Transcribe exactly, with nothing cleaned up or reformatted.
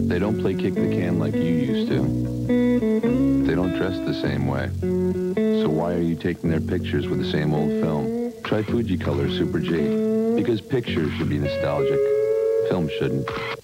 They don't play kick the can like you used to. They don't dress the same way. So why are you taking their pictures with the same old film? Try Fuji Color Super G. Because pictures should be nostalgic. Film shouldn't.